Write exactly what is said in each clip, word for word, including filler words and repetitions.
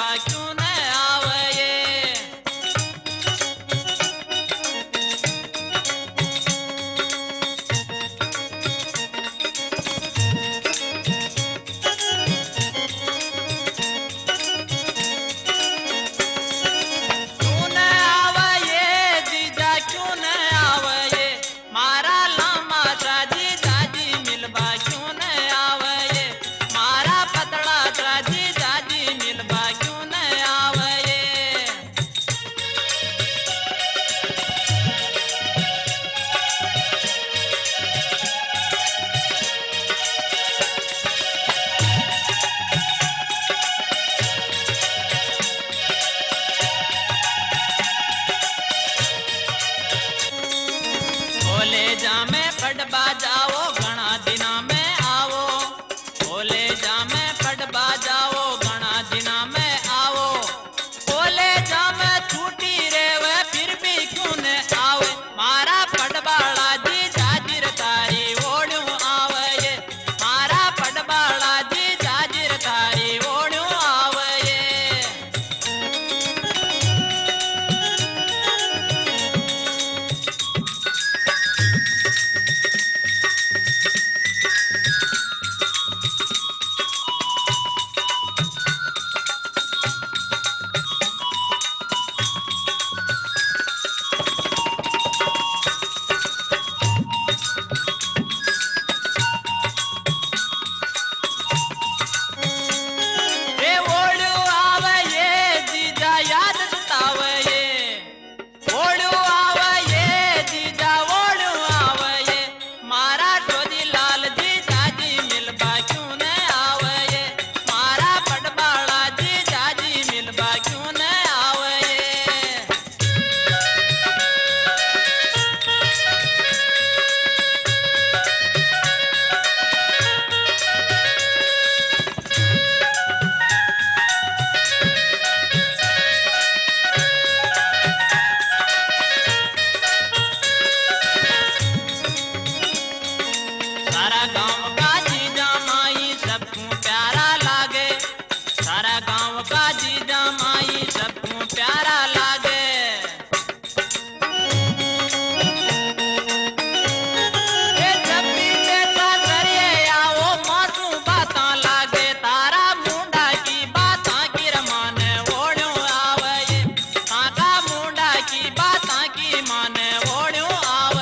मिलवा क्यों न आवे पड़बा जाओ घना दिना में आवो कॉलेज में पड़बा जाओ घना दिना में आवो कॉलेज में छुट्टी रेवे फिर भी क्यों न आवे मारा पड़बाड़ा जी जाजिर तारी ओढ़ू आवे मारा पड़बाड़ा जी जाजिर तारी ओढ़ू आवे सारा गांव का जीजा माई सबको प्यारा लागे सारा गांव का जीजा माई सबको प्यारा लागे ये जब भी देखा करे आओ मासू बातां लागे तारा मुंडा की बातां की रमाने ओढ़ो आवे ताका मुंडा की बातां की माने ओढ़ो आवे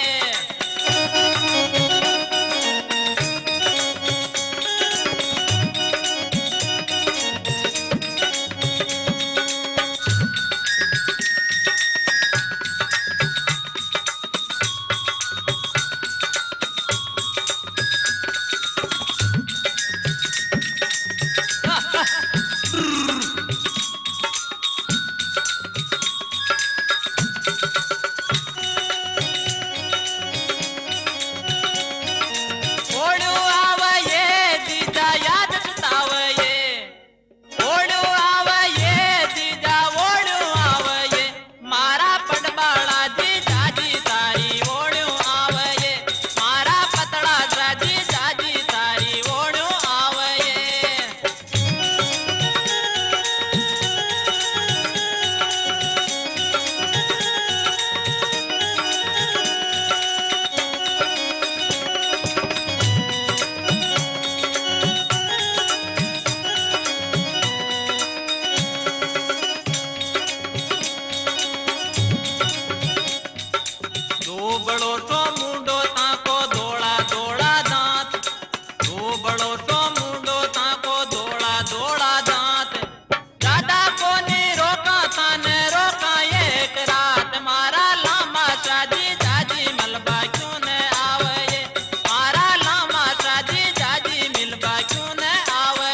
बड़ो तो मुंडो ताको धोड़ा धोड़ा दांत दो बड़ो तो मुंडो ताको धोड़ा धोड़ा दांत ज्यादा कोनी रोका थाने रोका एक रात मारा लामा शादी जाजी मलबा क्यों न आवे मारा लामा शादी जाजी मिलबा क्यों न आवे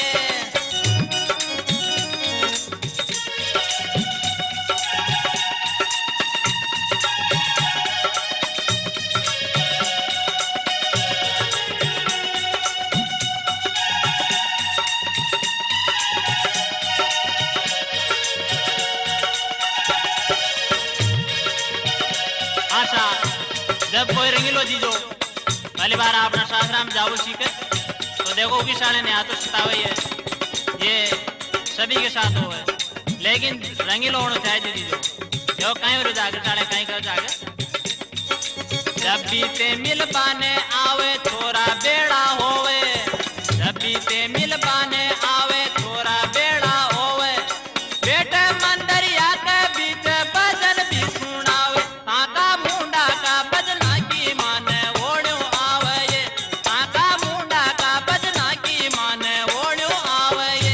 आशा जब कोई रंगीलो जीजो पहली बार अपना शास्त्राम जाओ सीखे तो देखो कि शाने ने हाथों सतावे है ये सभी के साथ हो है, लेकिन रंगीलो होना चाहिए दीदी जो जो कहीं रो जाकर चाले कहीं कर जाकर जब भी ते मिल पाने आवे थोड़ा बेड़ा होवे, जब भी ते मिल पाने आवे थोड़ा बेड़ा होवे, बेटे मंदरिया के बीच भजन भी सुनावे, ताका मुंडा का भजना की माने ओढ़ो आवे ये, ताका मुंडा का भजना की माने ओढ़ो आवे ये।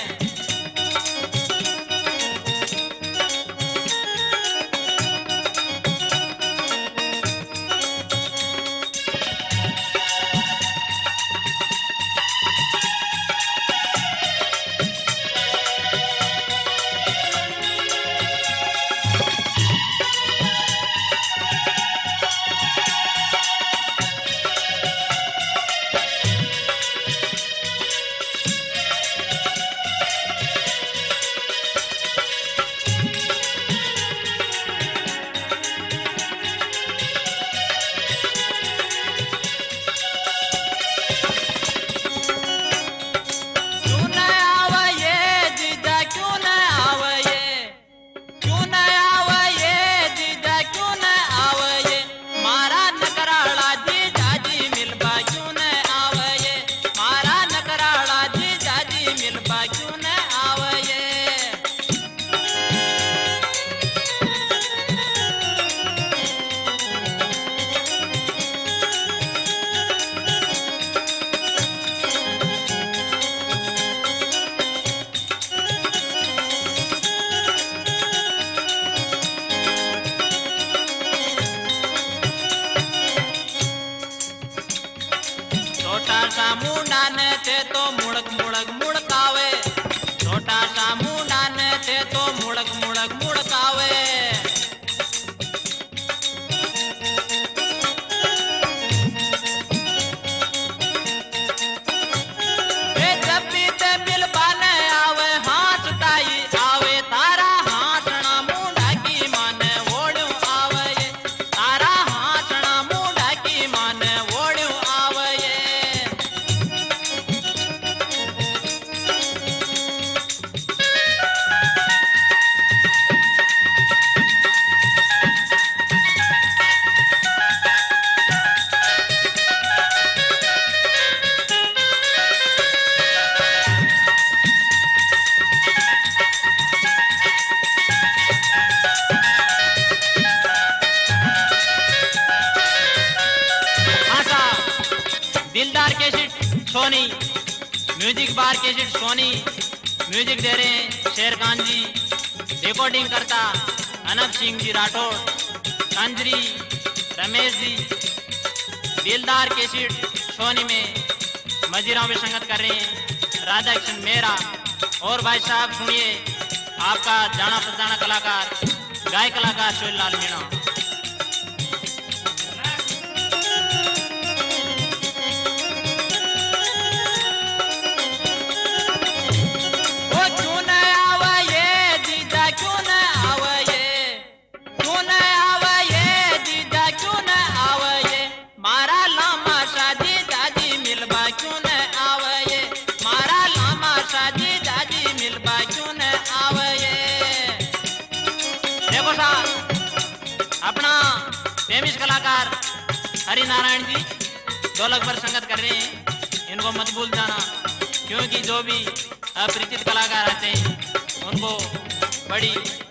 छोटा सा मुंडा ने थे तो मुड़क मुड़क मुड़कावे, छोटा सा मुंडा ने थे तो मुड़क मुड़क मुड़कावे, वे जब भी ते मिल पाने आवे हाथ उठाई आवे, तारा हाथना मुंडा की माने ओढ़ो आवे ये, तारा हाथना मुंडा की माने ओढ़ो आवे ये। दिलदार कैसेट सोनी, म्यूजिक बार कैसेट सोनी, म्यूजिक दे रहे हैं शेर खान जी, रिकॉर्डिंग करता अनब सिंह जी राठौर, कंजरी रमेश जी। दिलदार कैसेट सोनी में मजीराओं में संगत कर रहे हैं राधा किशन मेहरा। और भाई साहब सुनिए आपका जाना पहचाना कलाकार गाय कलाकार सोहेल लाल मीणा। अपना फेमस कलाकार हरि नारायण जी ढोलक पर संगत कर रहे हैं, इनको मत भूल जाना, क्योंकि जो भी अपरिचित कलाकार आते हैं उनको बड़ी